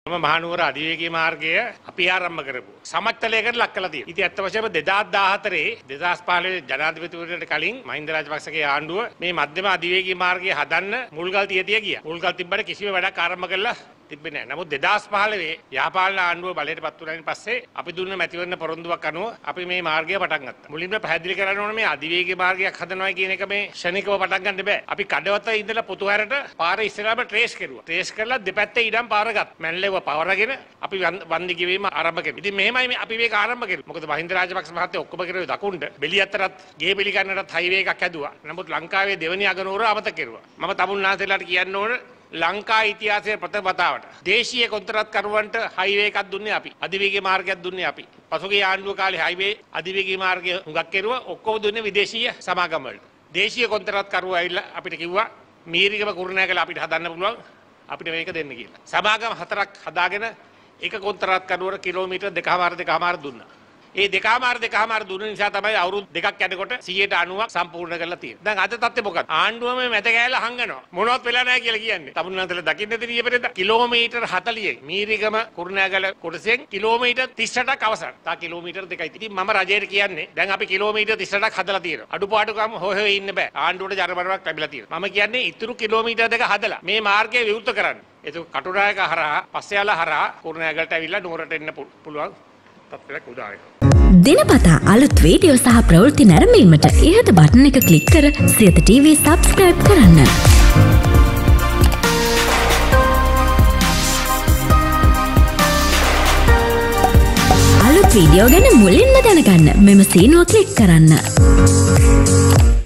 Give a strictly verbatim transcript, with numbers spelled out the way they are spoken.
මහනුවර අධිවේගී මාර්ගය අපි ආරම්භ කරපු සමච්චලයකට ලක් කළා තියෙනවා. ඉතින් අත්ත වශයෙන්ම දෙදාස් දාහතරේ දෙදාස් පහළොව ජනාධිපතිවරයාට කලින් මහින්ද රාජපක්ෂගේ ආණ්ඩුව මේ මධ්‍යම අධිවේගී මාර්ගය හදන්න මුල්ගල් තිය තිය ගියා. මුල්ගල් තිබ්බට කිසිම වැඩක් ආරම්භ කළා තිබෙන්නේ නැහැ. නමුත් දෙදාස් පහළොව යහපාලන ආණ්ඩුව බලයට පත් වුණායින් පස්සේ අපි දුන්න මැතිවරණ පොරොන්දුවක් අනුව අපි මේ මාර්ගය පටන් ගත්තා. මුලින්ම පැහැදිලි කරන්න ඕනේ මේ අධිවේගී මාර්ගයක් හදනවා කියන එක මේ ෂණිකව පටන් ගන්න බෑ. අපි කඩවත ඉඳලා පොතුහැරට පාර ඉස්සරහම ට්‍රේස් කරුවා. ට්‍රේස් කරලා දෙපැත්තේ ඉඩම් පාර ගත්තා. මැන්ලෙව පවරගෙන අපි වන්දි ගෙවීම ආරම්භ කළා. ඉතින් මෙහෙමයි මේ අපි මේක ආරම්භ කළේ. මොකද මහින්ද රාජපක්ෂ මහත්තයා ඔක්කොම කරේ දකුණට බෙලි අතරත් ගේ බෙලි ගන්නටත් හයිවේ එකක් හැදුවා. නමුත් ලංකාවේ දෙවෙනි අගනුවර අමතක කරුවා. මම තමුන්නාන්සේලාට කියන්න ඕන ලංකා ඉතිහාසයේ ප්‍රථම වතාවට දේශීය කොන්ත්‍රාත්කරුවන්ට හයිවේ එකක් දුන්නේ අපි. අධිවේගී මාර්ගයක් දුන්නේ අපි. පසුගිය ආණ්ඩුව කාලේ හයිවේ අධිවේගී මාර්ගය හුඟක් කෙරුවා. ඔක්කොම දුන්නේ විදේශීය සමාගම් වලට. දේශීය කොන්ත්‍රාත්කරුවෝ ඇවිල්ලා අපිට කිව්වා මීරිගම කුරුණෑගල අපිට හදන්න පුළුවන් අපිට මේක දෙන්න කියලා. සමාගම් හතරක් හදාගෙන එක කොන්ත්‍රාත්කරුවර කිලෝමීටර් දෙකමාර දෙකමාර දුන්නා. ඒ දෙකමාර දෙකමාර දුන්න නිසා තමයි අවුරුදු දෙකක් යනකොට සියයට අනූවක් සම්පූර්ණ කරලා තියෙන්නේ. දැන් අද තත්ත්වය මොකක්ද? ආණ්ඩුවම මැද ගෑලා හංගනවා. මොනවත් වෙලා නැහැ කියලා කියන්නේ. තමුන්නාන්තල දකින්නද ඊපෙරේද කිලෝමීටර් හතළිහයි මීරිගම කුරුණෑගල කොටසෙන් කිලෝමීටර් තිස් අටක් අවසන්. තා කිලෝමීටර් දෙකයි. ඉතින් මම රජයට කියන්නේ දැන් අපි කිලෝමීටර් තිස් අටක් හදලා තියෙනවා. අඩුපාඩුකම් හොය හොය ඉන්න බෑ. ආණ්ඩුවට ජරබරක් ලැබිලා තියෙනවා. මම කියන්නේ ඉතුරු කිලෝමීටර් දෙක හදලා මේ මාර්ගය විවෘත කරන්න. ඒක කටුනායක හරහා පස්සෙයාලා හරහා කුරුණෑගලට ඇවිල්ලා නුවරට එන්න පුළුවන් තත්ත්වයක් උදා වෙනවා. දිනපතා අලුත් වීඩියෝ සහ ප්‍රවෘත්ති නැරඹීමට ඉහත බටන් එක ක්ලික් කර සියත ටීවී සබ්ස්ක්‍රයිබ් කරන්න. අලුත් වීඩියෝ ගැන මුලින්ම දැනගන්න මෙම සීනුව ක්ලික් කරන්න.